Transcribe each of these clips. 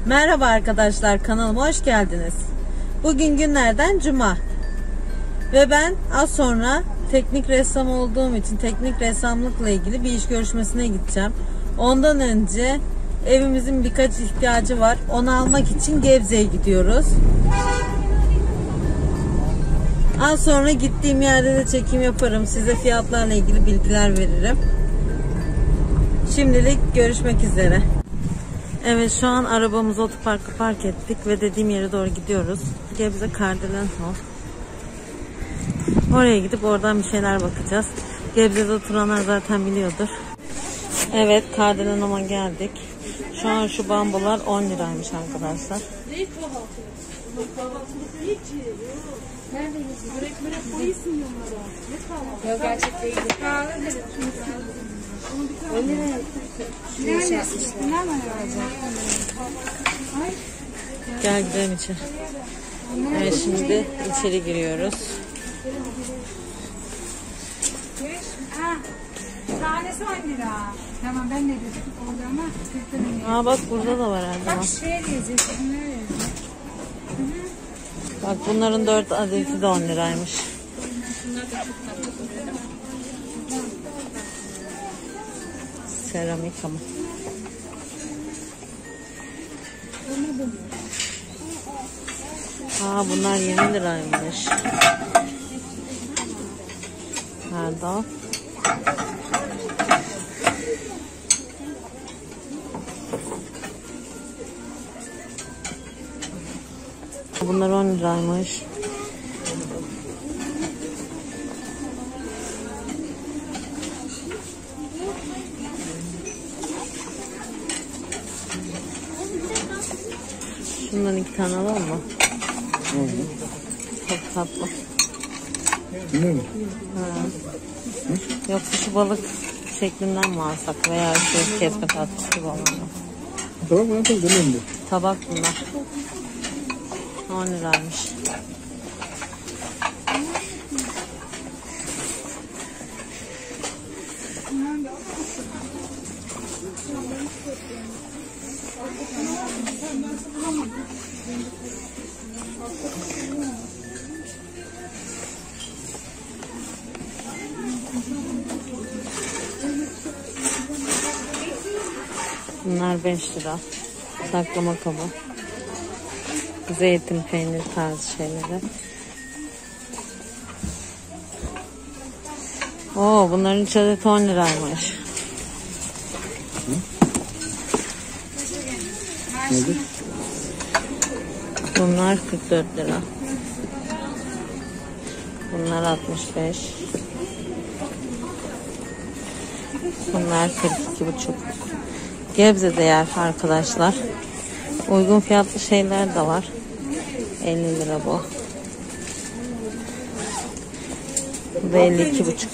Merhaba arkadaşlar, kanalıma hoş geldiniz. Bugün günlerden cuma ve ben az sonra teknik ressam olduğum için teknik ressamlıkla ilgili bir iş görüşmesine gideceğim. Ondan önce evimizin birkaç ihtiyacı var, onu almak için Gebze'ye gidiyoruz. Az sonra gittiğim yerde de çekim yaparım, size fiyatlarla ilgili bilgiler veririm. Şimdilik görüşmek üzere. Evet, şu an arabamızı otoparka park ettik ve dediğim yere doğru gidiyoruz. Gebze Kardelen Hall. Oraya gidip oradan bir şeyler bakacağız. Gebze'de oturanlar zaten biliyordur. Evet, Kardelen Hall'a geldik. Şu an şu bambular 10 liraymış arkadaşlar. Yok, gerçek değil. Gel gidelim içeri. Evet, şimdi içeri giriyoruz. Tanesi 10 lira. Tamam, ben de dedim orada ama. Aa, bak burada da var herhalde. Bak şey diyecek. Bak, bunların 4 adeti de 10 liraymış. Seramik ama. Aa, bunlar 20 liraymış. Nerede? Bunlar 10 liraymış. Şundan 2 tane alalım mı? Çok tatlı. Ne mi? Yoksa şu balık şeklinden mi alsak veya şu kesme tatlısı gibi olanı? Tabak mı? Tabak demeyeyim de. Tabak bunlar. 10 liraymış. Bunlar 5 lira. Saklama kabı. Zeytin, peynir tarzı şeyleri. Oo, bunların 3 adet 10 liraymış. Nedir? Bunlar 44 lira. Bunlar 65. Bunlar 42,5. Gebze'de yer arkadaşlar. Uygun fiyatlı şeyler de var. 50 lira bu. Bu da 52,5.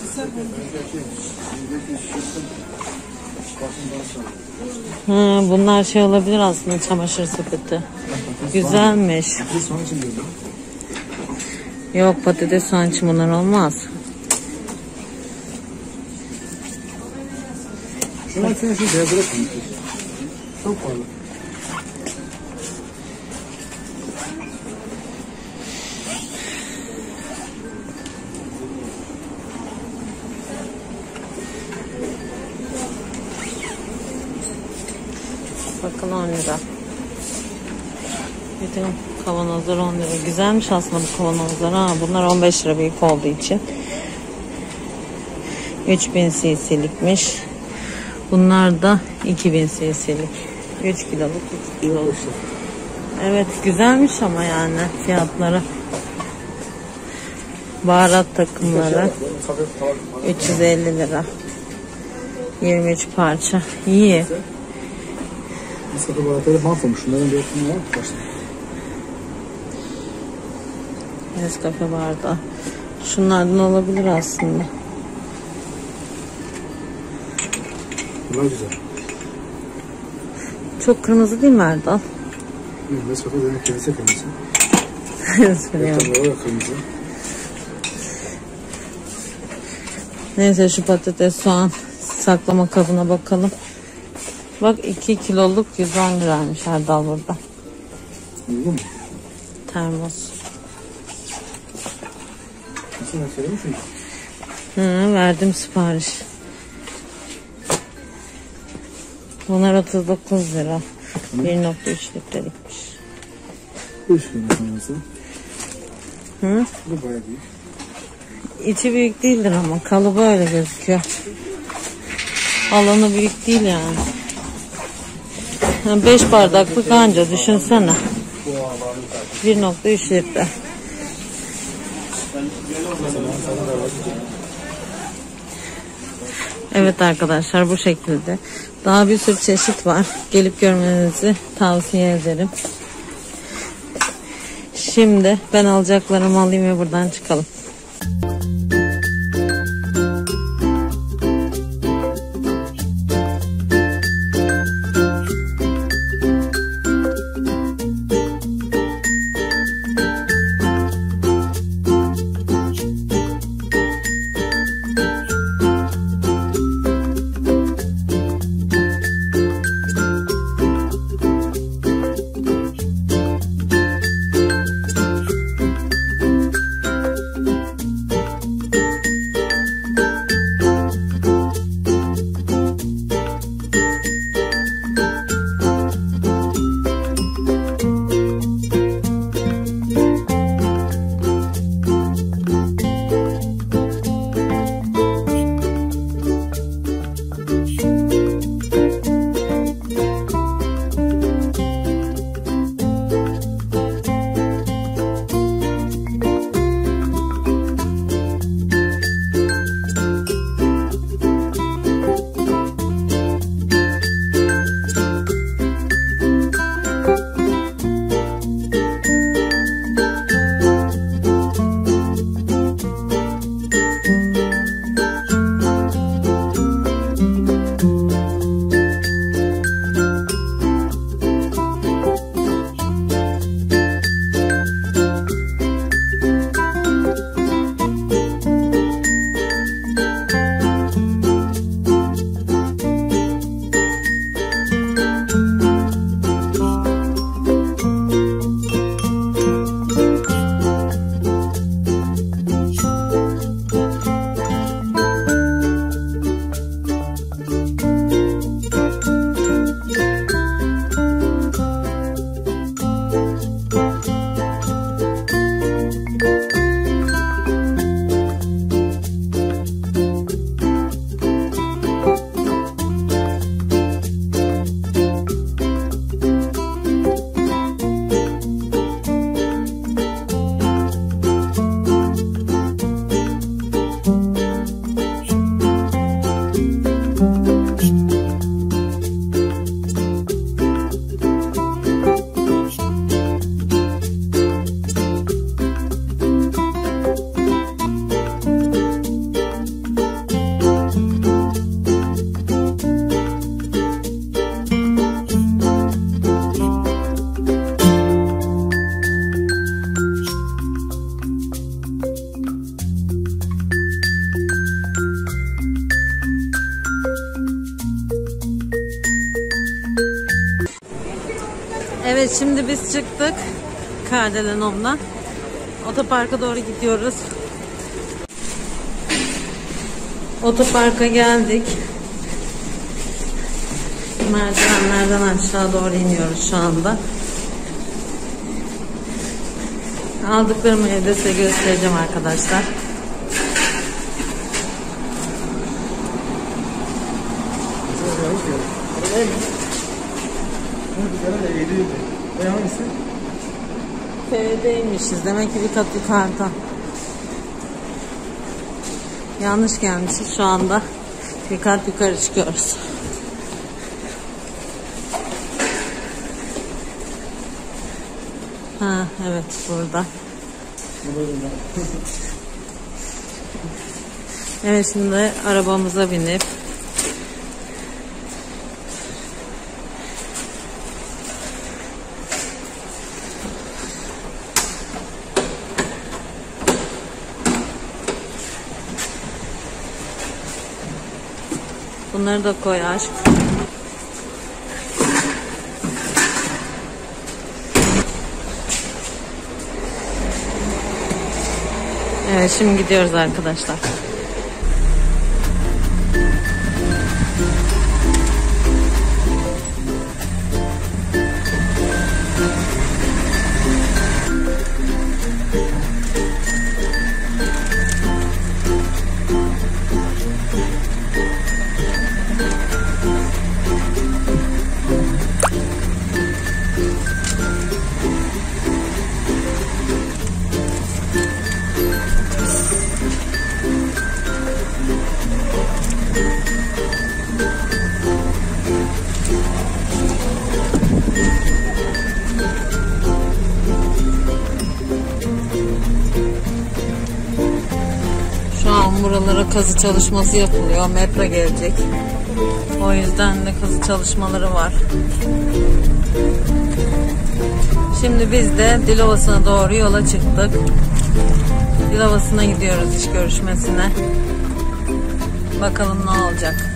Bunlar şey olabilir aslında, çamaşır sepeti. Güzelmiş. Yok, patates soğan için bunlar olmaz. Şunlar sen şu beyazlara koymuş. Çok pahalı. Bakın 10 lira. Bütün kavanozlar 10 lira. Güzelmiş aslında bu kavanozlar. Ha, bunlar 15 lira büyük olduğu için. 3000 cc'likmiş. Bunlar da 2000 cc'lik. 3 kiloluk, 3 kiloluk. Evet, güzelmiş ama yani fiyatları. Baharat takımları 350 lira. 23 parça. İyi. Nescafe baharatları mahvolmuş. Şunların bir okunu var mı? Nescafe bardağı. Şunlardan olabilir aslında. Bunlar güzel. Çok kırmızı değil mi Erdal? Nescafe demek kendisi kırmızı. Söylüyorum. Reklam olarak kırmızı. Neyse, şu patates, soğan saklama kabına bakalım. Bak 2 kiloluk 110 liraymış her dal burada. Uygun mu? Termos. Nasıl söylemiş miydin? Verdim sipariş. Bunlar 39 lira. 1.3 litrelikmiş. 5 lira sonrası. Hı? Bu bayağı büyük. İçi büyük değildir ama kalıbı öyle gözüküyor. Alanı büyük değil yani. 5 bardaklık anca düşünsene. 1.3 litre. Evet arkadaşlar, bu şekilde. Daha bir sürü çeşit var. Gelip görmenizi tavsiye ederim. Şimdi ben alacaklarımı alayım ve buradan çıkalım. Evet, şimdi biz çıktık Kardelenom'dan. Otoparka doğru gidiyoruz. Otoparka geldik. Merdivenlerden aşağı doğru iniyoruz şu anda. Aldıklarımı evde size göstereceğim arkadaşlar. F'deymişiz. Demek ki bir kat yukarıda. Yanlış gelmişiz şu anda. Bir kat yukarı çıkıyoruz. Ha, evet, burada. Evet, şimdi arabamıza binip bunları da koy aşk. Evet, şimdi gidiyoruz arkadaşlar. Buralara kazı çalışması yapılıyor. Metro gelecek. O yüzden de kazı çalışmaları var. Şimdi biz de Dilovası'na doğru yola çıktık. Dilovası'na gidiyoruz iş görüşmesine. Bakalım ne olacak.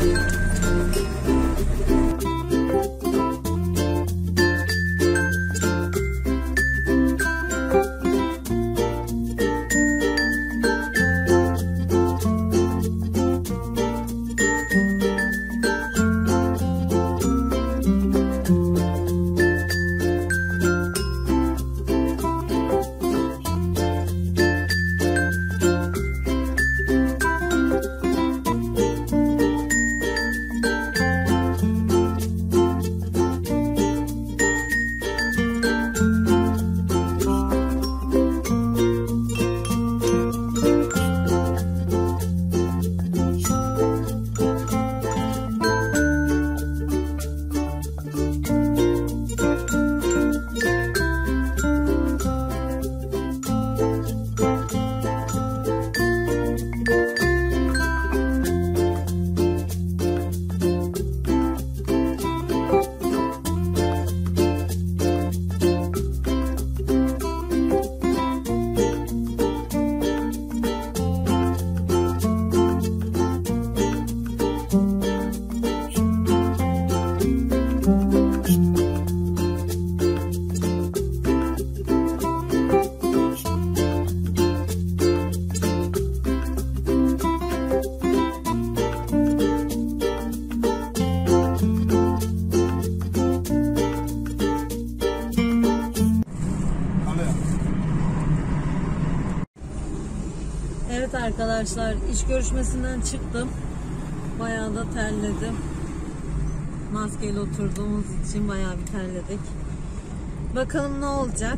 Evet arkadaşlar, iş görüşmesinden çıktım. Bayağı da terledim. Maskeyle oturduğumuz için bayağı bir terledik. Bakalım ne olacak.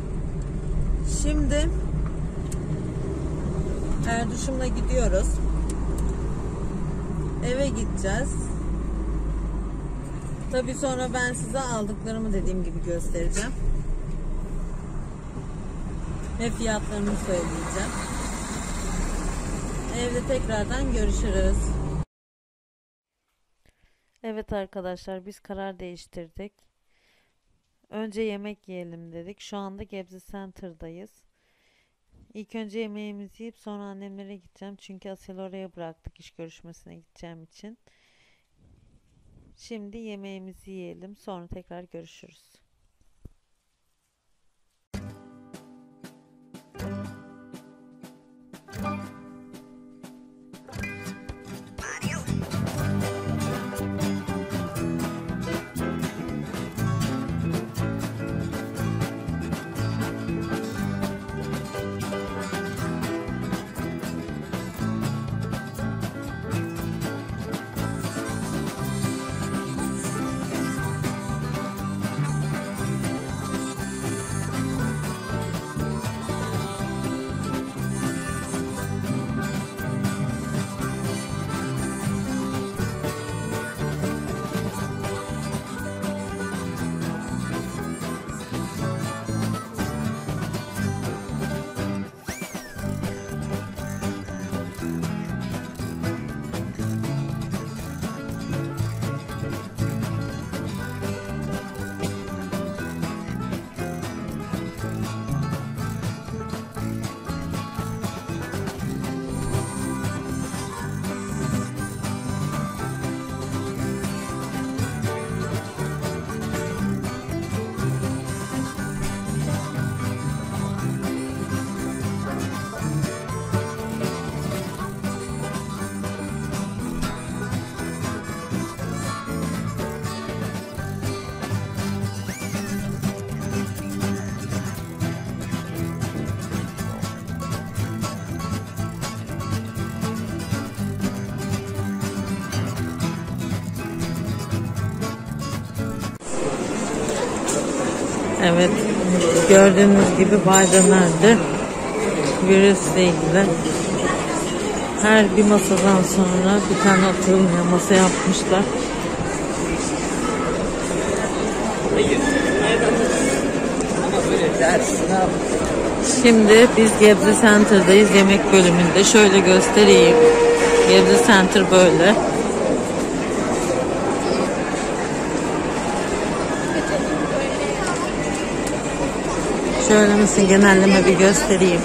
Şimdi Erduşum'la gidiyoruz. Eve gideceğiz. Tabii sonra ben size aldıklarımı dediğim gibi göstereceğim. Ve fiyatlarını söyleyeceğim. Evde tekrardan görüşürüz. Evet arkadaşlar, biz karar değiştirdik. Önce yemek yiyelim dedik. Şu anda Gebze Center'dayız. İlk önce yemeğimizi yiyip sonra annemlere gideceğim. Çünkü Asel'i oraya bıraktık iş görüşmesine gideceğim için. Şimdi yemeğimizi yiyelim. Sonra tekrar görüşürüz. Evet, gördüğünüz gibi Baydener'de virüsle ilgili her bir masadan sonra bir tane oturulmayan masa yapmışlar. Şimdi biz Gebze Center'dayız, yemek bölümünde. Şöyle göstereyim. Gebze Center böyle. Şöyle misin, genelleme bir göstereyim.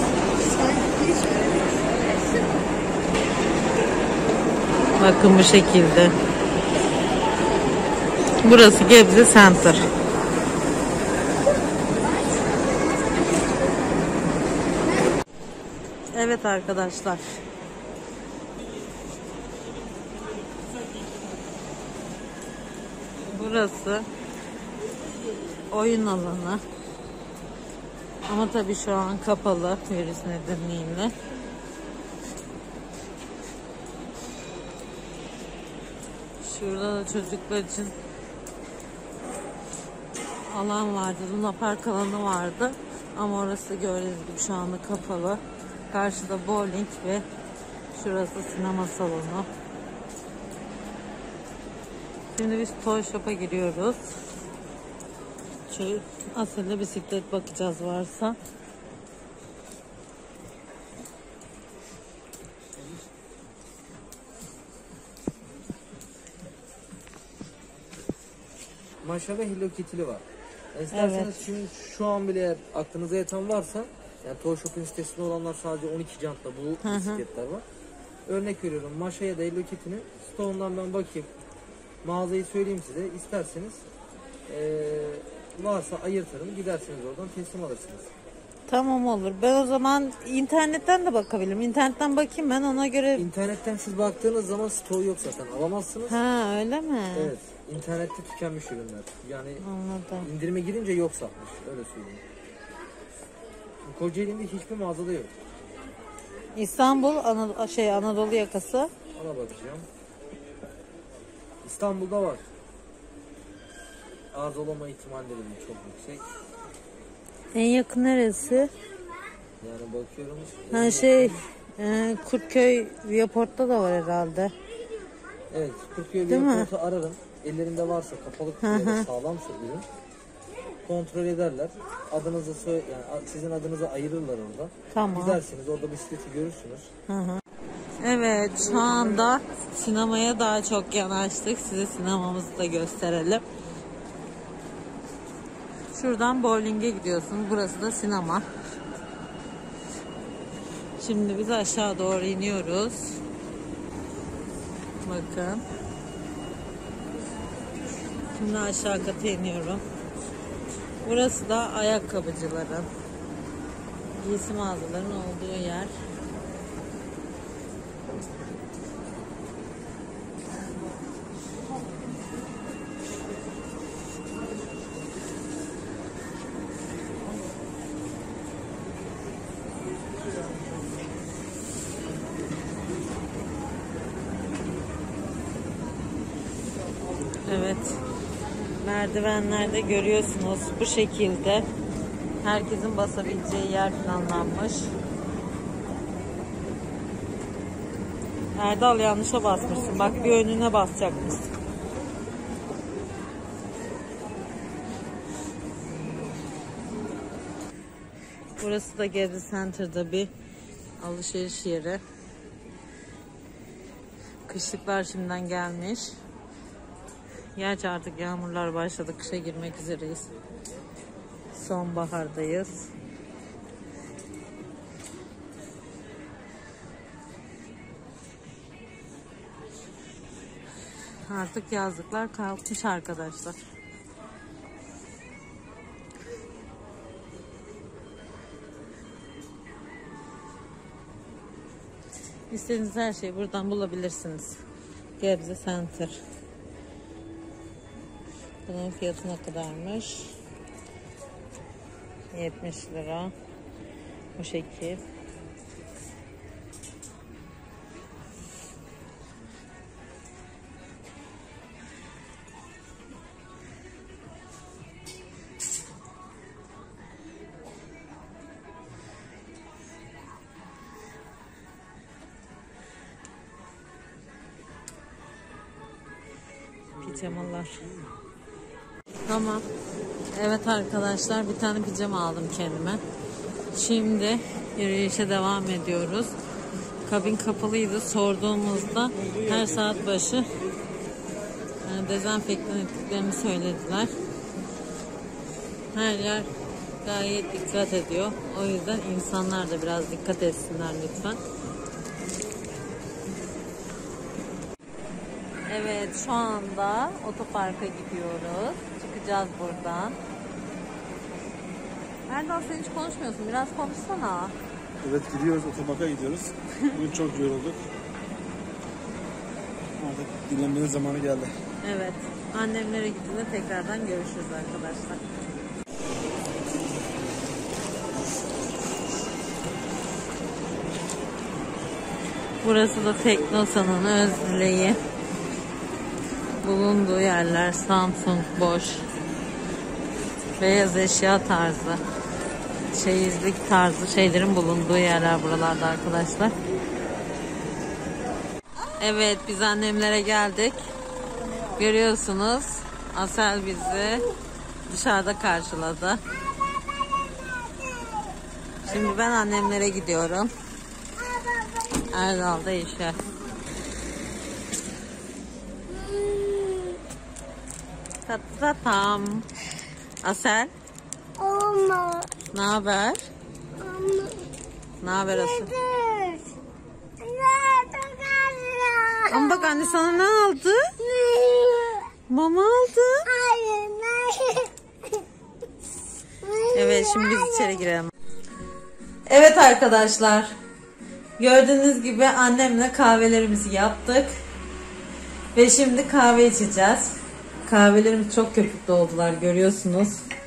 Bakın bu şekilde. Burası Gebze Center. Evet arkadaşlar. Burası oyun alanı. Ama tabii şu an kapalı virüs nedeniyle. Şurada da çocuklar için alan vardı. Luna Park alanı vardı. Ama orası gördüğünüz gibi şu anda kapalı. Karşıda bowling ve şurası sinema salonu. Şimdi biz Toy Shop'a giriyoruz. Şöyle aslında bisiklet bakacağız varsa. Maşa ve Hello Kitty'li var. İsterseniz Evet. şimdi şu an bile eğer aklınıza yatan varsa, yani Toy Shop'un sitesinde olanlar sadece 12 jantla bu bisikletler var. Örnek veriyorum, Maşa ya da Hello Kitty'nin stoğundan ben bakayım. Mağazayı söyleyeyim size. İsterseniz varsa ayırtırım. Giderseniz oradan teslim alırsınız. Tamam, olur. Ben o zaman internetten de bakabilirim. İnternetten bakayım, ben ona göre. İnternetten siz baktığınız zaman stoğu yok zaten. Alamazsınız. Ha, öyle mi? Evet. İnternette tükenmiş ürünler. Yani Anladım. indirime girince yok satmış. Öyle söyleyeyim. Kocaeli'nde hiçbir mağazada yok. İstanbul Anadolu yakası. Ona bakacağım. İstanbul'da var. Arz olama ihtimalleri de çok yüksek. En yakın neresi? Yani bakıyorum. Kurtköy Viyaport'ta da var herhalde. Evet, Kurtköy Değil mi? Viyaport'u ararım. Ellerinde varsa kapalı kutu ya da sağlamsa ürün kontrol ederler. Adınızı yani sizin adınızı ayırırlar orada. Tamam. Gidersiniz orada bisikleti görürsünüz. Evet, şu anda sinemaya daha çok yanaştık. Size sinemamızı da gösterelim. Şuradan bowling'e gidiyorsunuz. Burası da sinema. Şimdi biz aşağı doğru iniyoruz. Bakın. Şimdi aşağı kata iniyorum. Burası da ayakkabıcıların, giysi mağazalarının olduğu yer. Evet. Merdivenlerde görüyorsunuz bu şekilde herkesin basabileceği yer planlanmış. Erdal, yanlışa basmışsın. Bak, bir önüne basacakmışsın. Burası da Gebze Center'da bir alışveriş yeri. Kışlıklar şimdiden gelmiş. Gerçi artık yağmurlar başladı. Kışa girmek üzereyiz. Sonbahardayız. Artık yazlıklar kalkmış arkadaşlar. İstediğiniz her şeyi buradan bulabilirsiniz. Gebze Center. Bunun fiyatı ne kadarmış? 70 lira. Bu şekil. pijamalar. Tamam. Evet arkadaşlar, bir tane pijama aldım kendime. Şimdi yürüyüşe devam ediyoruz. Kabin kapalıydı. Sorduğumuzda her saat başı dezenfektan ettiklerini söylediler. Her yer gayet dikkat ediyor. O yüzden insanlar da biraz dikkat etsinler lütfen. Evet, şu anda otoparka gidiyoruz. Çıkacağız buradan. Erdal, sen hiç konuşmuyorsun. Biraz konuşsana. Evet, gidiyoruz, otoparka gidiyoruz. Bugün çok yorulduk. Artık dinlenmenin zamanı geldi. Evet, annemlere gidince tekrardan görüşürüz arkadaşlar. Burası da Teknosa'nın Özdileği. Bulunduğu yerler Samsung, Bosch, beyaz eşya tarzı, çeyizlik tarzı şeylerin bulunduğu yerler buralarda arkadaşlar. Evet, biz annemlere geldik. Görüyorsunuz, Asel bizi dışarıda karşıladı. Şimdi ben annemlere gidiyorum. Erdal da işe. Tam. Asel. Olma. Ne haber? Ne haber Asel? Ama bak anne sana ne aldı? Mama aldı. Evet, şimdi biz içeri girelim. Evet arkadaşlar. Gördüğünüz gibi annemle kahvelerimizi yaptık. Ve şimdi kahve içeceğiz. Kahvelerimiz çok köpüklü oldular, görüyorsunuz.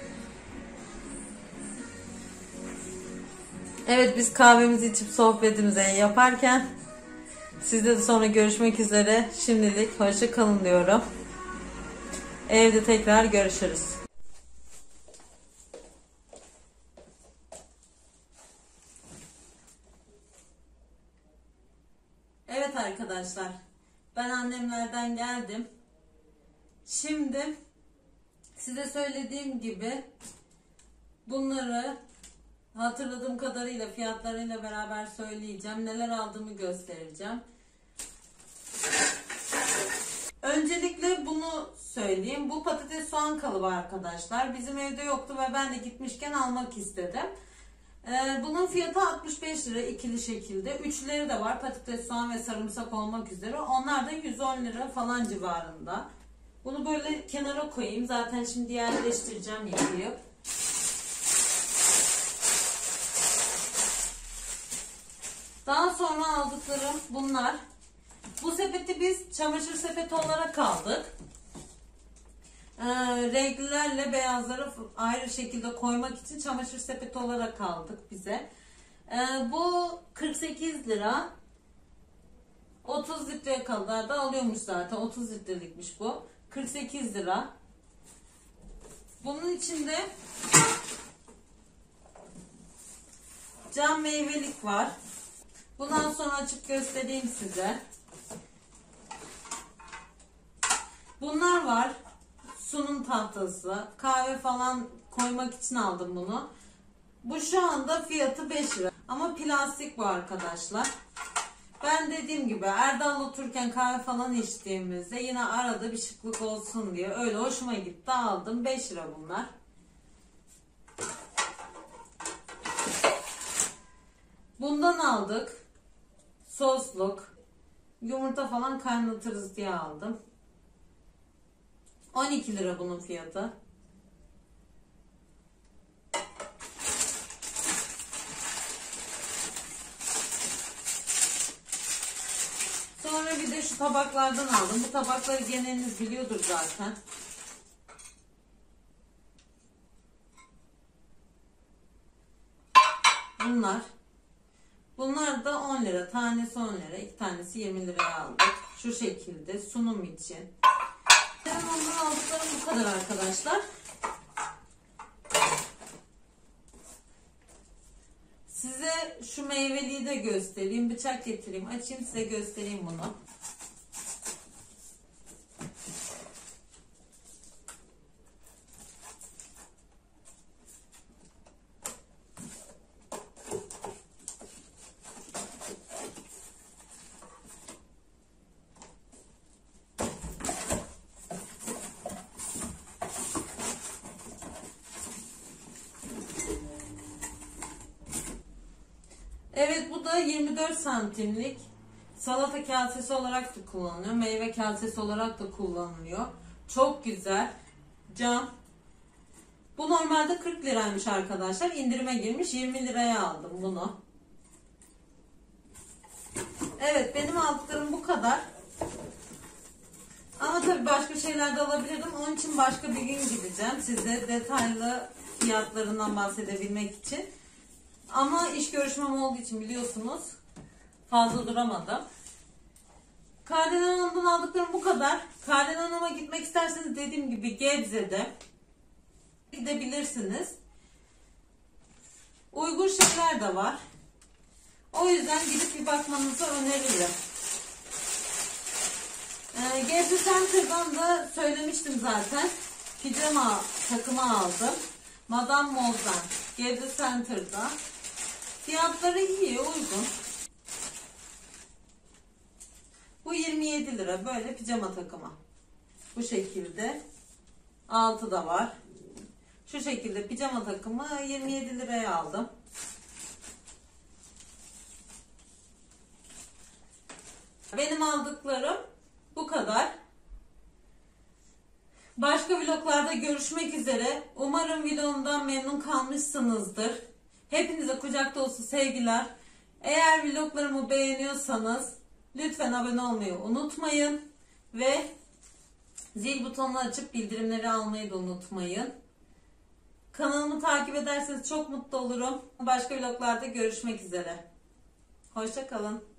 Evet, biz kahvemizi içip sohbetimizi yaparken sizle de sonra görüşmek üzere. Şimdilik hoşça kalın diyorum. Evde tekrar görüşürüz. Evet arkadaşlar, ben annemlerden geldim. Şimdi size söylediğim gibi bunları hatırladığım kadarıyla fiyatlarıyla beraber söyleyeceğim. Neler aldığımı göstereceğim. Öncelikle bunu söyleyeyim. Bu patates soğan kalıbı arkadaşlar. Bizim evde yoktu ve ben de gitmişken almak istedim. Bunun fiyatı 65 lira ikili şekilde. Üçleri de var. Patates, soğan ve sarımsak olmak üzere. Onlar da 110 lira falan civarında. Bunu böyle kenara koyayım. Zaten şimdi yerleştireceğim yıkayıp. Daha sonra aldıklarım bunlar. Bu sepeti biz çamaşır sepeti olarak aldık. Renklilerle beyazları ayrı şekilde koymak için çamaşır sepeti olarak aldık bize. Bu 48 lira. 30 litreye kadar da alıyormuş zaten. 30 litrelikmiş bu. 48 lira. Bunun içinde cam meyvelik var. Bundan sonra açıp göstereyim size. Bunlar var. Sunum tahtası. Kahve falan koymak için aldım bunu. Bu şu anda fiyatı 5 lira. Ama plastik bu arkadaşlar. Ben dediğim gibi Erdal'la otururken kahve falan içtiğimizde yine arada bir şıklık olsun diye öyle hoşuma gitti, aldım. 5 lira bunlar. Bundan aldık. Sosluk. Yumurta falan kaynatırız diye aldım. 12 lira bunun fiyatı. Sonra bir de şu tabaklardan aldım. Bu tabakları geneliniz biliyordur zaten. Bunlar. Bunlar da 10 lira. Tanesi 10 lira. 2 tanesi 20 liraya aldık. Şu şekilde sunum için. Benim ondan aldıklarım bu kadar arkadaşlar. Size şu meyveliği de göstereyim. Bıçak getireyim. Açayım size göstereyim bunu. 24 santimlik salata kasesi olarak da kullanılıyor. Meyve kasesi olarak da kullanılıyor. Çok güzel. Cam. Bu normalde 40 liraymış arkadaşlar. İndirime girmiş. 20 liraya aldım bunu. Evet, benim aldıklarım bu kadar. Ama tabii başka şeyler de alabilirdim. Onun için başka bir gün gideceğim. Size detaylı fiyatlarından bahsedebilmek için. Ama iş görüşmem olduğu için biliyorsunuz fazla duramadım. Kardelenon'dan aldıklarım bu kadar. Kardelenon'a gitmek isterseniz dediğim gibi Gebze'de gidebilirsiniz. Uygun şeyler de var. O yüzden gidip bir bakmanızı öneririm. Gebze Center'dan da söylemiştim zaten. Pijama takımı aldım. Madame Moz'dan. Gebze Center'da. Fiyatları iyi, uygun. Bu 27 lira. Böyle pijama takımı. Bu şekilde. Altı da var. Şu şekilde pijama takımı 27 liraya aldım. Benim aldıklarım bu kadar. Başka vloglarda görüşmek üzere. Umarım vlogumdan memnun kalmışsınızdır. Hepinize kucak dolusu sevgiler. Eğer vloglarımı beğeniyorsanız lütfen abone olmayı unutmayın. Ve zil butonunu açıp bildirimleri almayı da unutmayın. Kanalımı takip ederseniz çok mutlu olurum. Başka vloglarda görüşmek üzere. Hoşça kalın.